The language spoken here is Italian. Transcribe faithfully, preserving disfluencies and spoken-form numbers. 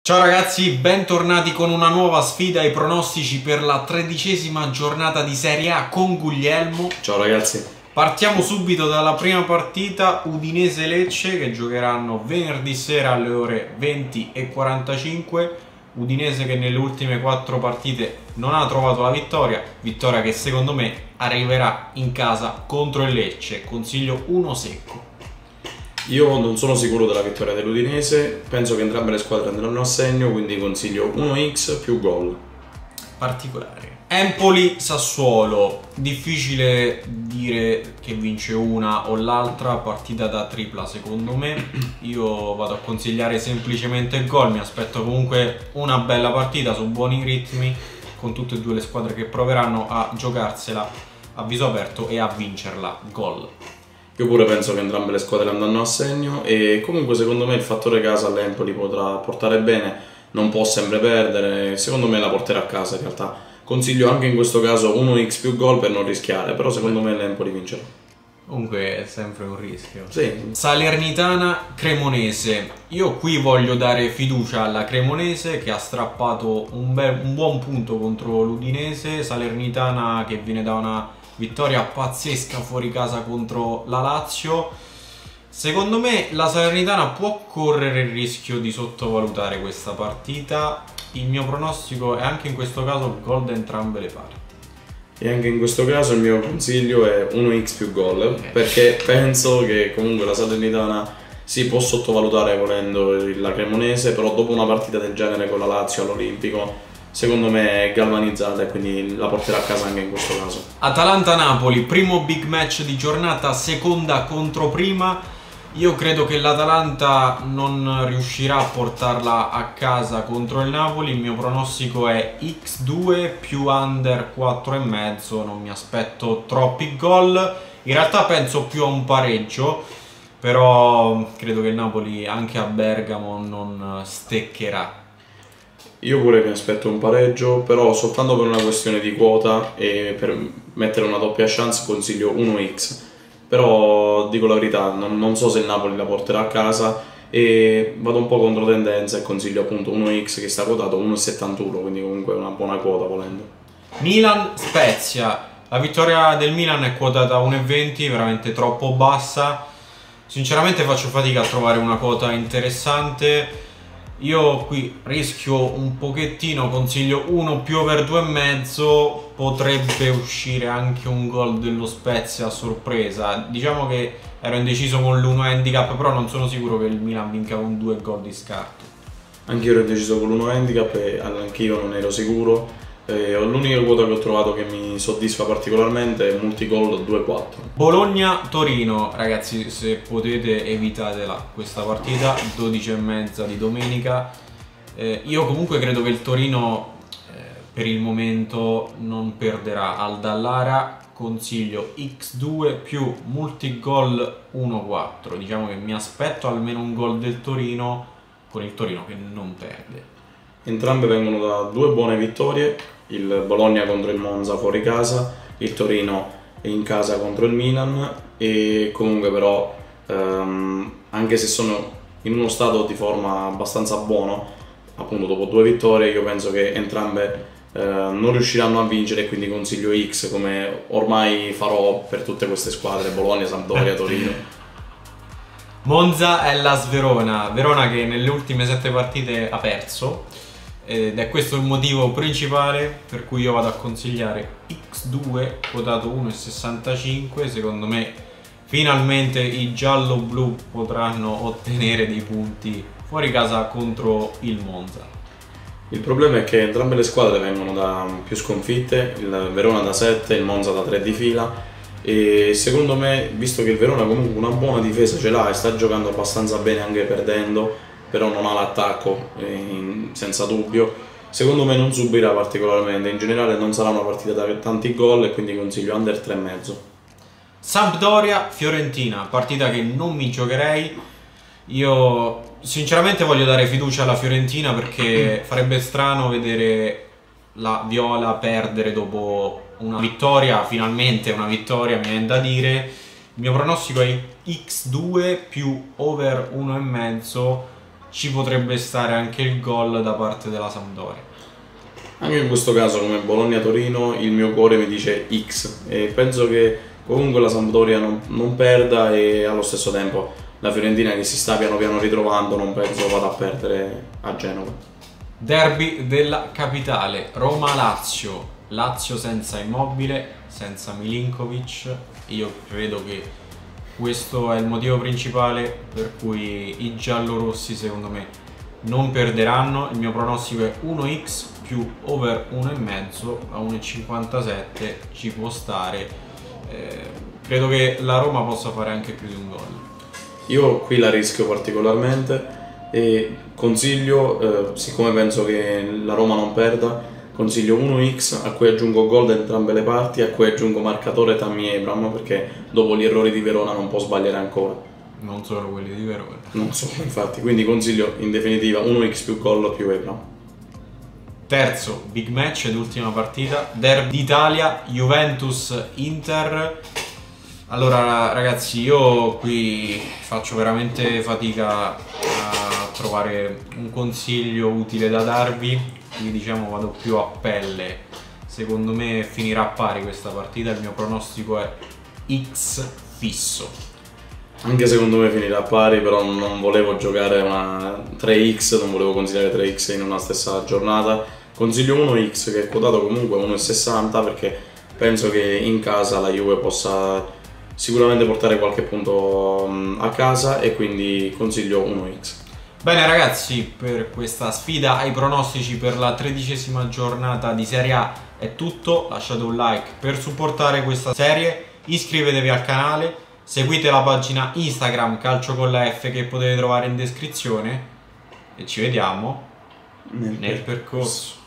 Ciao ragazzi, bentornati con una nuova sfida ai pronostici per la tredicesima giornata di Serie A con Guglielmo. Ciao ragazzi. Partiamo subito dalla prima partita, Udinese-Lecce, che giocheranno venerdì sera alle ore venti e quarantacinque. Udinese che nelle ultime quattro partite non ha trovato la vittoria, vittoria che secondo me arriverà in casa contro il Lecce. Consiglio uno secco. Io non sono sicuro della vittoria dell'Udinese, penso che entrambe le squadre andranno a segno, quindi consiglio uno x più gol. Particolare. Empoli-Sassuolo, difficile dire che vince una o l'altra, partita da tripla secondo me. Io vado a consigliare semplicemente il gol, mi aspetto comunque una bella partita su buoni ritmi, con tutte e due le squadre che proveranno a giocarsela a viso aperto e a vincerla. Gol. Io pure penso che entrambe le squadre andranno a segno e comunque secondo me il fattore casa all'Empoli potrà portare bene, non può sempre perdere, secondo me la porterà a casa in realtà. Consiglio anche in questo caso uno x più gol per non rischiare, però secondo me l'Empoli vincerà. Comunque è sempre un rischio. Sì. Salernitana-Cremonese. Io qui voglio dare fiducia alla Cremonese che ha strappato un, bel, un buon punto contro l'Udinese. Salernitana che viene da una vittoria pazzesca fuori casa contro la Lazio. Secondo me la Salernitana può correre il rischio di sottovalutare questa partita. Il mio pronostico è anche in questo caso gol da entrambe le parti. E anche in questo caso il mio consiglio è uno x più gol, okay, perché penso che comunque la Salernitana si può sottovalutare volendo la Cremonese, però dopo una partita del genere con la Lazio all'Olimpico secondo me è galvanizzata e quindi la porterà a casa anche in questo caso. Atalanta-Napoli, primo big match di giornata, seconda contro prima. Io credo che l'Atalanta non riuscirà a portarla a casa contro il Napoli. Il mio pronostico è x due più under quattro e mezzo. Non mi aspetto troppi gol. In realtà penso più a un pareggio, però credo che il Napoli anche a Bergamo non steccherà. Io pure mi aspetto un pareggio, però soltanto per una questione di quota e per mettere una doppia chance consiglio uno x. Però dico la verità, non, non so se il Napoli la porterà a casa e vado un po' contro tendenza e consiglio appunto uno x che sta quotato uno virgola settantuno, quindi comunque una buona quota volendo. Milan-Spezia, la vittoria del Milan è quotata a uno virgola venti, veramente troppo bassa. Sinceramente faccio fatica a trovare una quota interessante. Io qui rischio un pochettino, consiglio uno più over due e mezzo. Potrebbe uscire anche un gol dello Spezia a sorpresa. Diciamo che ero indeciso con l'uno handicap, però non sono sicuro che il Milan vinca con due gol di scarto. Anche io ero indeciso con l'uno handicap e anche io non ero sicuro. Eh, l'unica quota che ho trovato che mi soddisfa particolarmente è multigol due quattro. Bologna-Torino, ragazzi, se potete evitatela questa partita, dodici e mezza di domenica. Eh, io comunque credo che il Torino eh, per il momento non perderà al Dallara. Consiglio x due più multigol uno quattro. Diciamo che mi aspetto almeno un gol del Torino, con il Torino che non perde. Entrambe vengono da due buone vittorie, il Bologna contro il Monza fuori casa, il Torino è in casa contro il Milan e comunque però ehm, anche se sono in uno stato di forma abbastanza buono, appunto dopo due vittorie io penso che entrambe eh, non riusciranno a vincere e quindi consiglio X come ormai farò per tutte queste squadre, Bologna, Sampdoria, Torino. Monza e Hellas Verona, Verona che nelle ultime sette partite ha perso ed è questo il motivo principale per cui io vado a consigliare x due quotato uno virgola sessantacinque. Secondo me finalmente i giallo-blu potranno ottenere dei punti fuori casa contro il Monza. Il problema è che entrambe le squadre vengono da più sconfitte, il Verona da sette, il Monza da tre di fila e secondo me, visto che il Verona comunque una buona difesa ce l'ha e sta giocando abbastanza bene anche perdendo, però non ha l'attacco eh, senza dubbio, secondo me non subirà particolarmente, in generale non sarà una partita da tanti gol e quindi consiglio under tre e mezzo. Sampdoria-Fiorentina, partita che non mi giocherei. Io sinceramente voglio dare fiducia alla Fiorentina perché farebbe strano vedere la Viola perdere dopo una vittoria, finalmente una vittoria mi viene da dire. Il mio pronostico è x due più over uno e mezzo. ci potrebbe stare anche il gol da parte della Sampdoria. Anche in questo caso, come Bologna-Torino, il mio cuore mi dice X e penso che comunque la Sampdoria non, non perda, e allo stesso tempo la Fiorentina, che si sta piano piano ritrovando, non penso vada a perdere a Genova. Derby della capitale, Roma-Lazio. Lazio senza Immobile, senza Milinkovic. Io credo che questo è il motivo principale per cui i giallorossi secondo me non perderanno. Il mio pronostico è uno x più over uno virgola cinque a uno virgola cinquantasette, ci può stare. Eh, credo che la Roma possa fare anche più di un gol. Io qui la rischio particolarmente e consiglio, eh, siccome penso che la Roma non perda, consiglio uno x a cui aggiungo gol da entrambe le parti, a cui aggiungo marcatore Tammy Abraham, perché dopo gli errori di Verona non può sbagliare ancora. Non solo quelli di Verona. Non so, infatti, quindi consiglio in definitiva uno x più gol più Abraham. Terzo big match ed ultima partita, Derby d'Italia, Juventus-Inter. Allora ragazzi, io qui faccio veramente fatica a trovare un consiglio utile da darvi, quindi diciamo vado più a pelle. Secondo me finirà a pari questa partita, il mio pronostico è X fisso. Anche secondo me finirà a pari, però non volevo giocare una tre x, non volevo consigliare tre x in una stessa giornata. Consiglio uno x che è quotato comunque a uno virgola sessanta, perché penso che in casa la Juve possa sicuramente portare qualche punto a casa, e quindi consiglio uno x. Bene ragazzi, per questa sfida ai pronostici per la tredicesima giornata di Serie A è tutto. Lasciate un like per supportare questa serie, iscrivetevi al canale, seguite la pagina Instagram Calcio con la F che potete trovare in descrizione, e ci vediamo nel, nel percorso.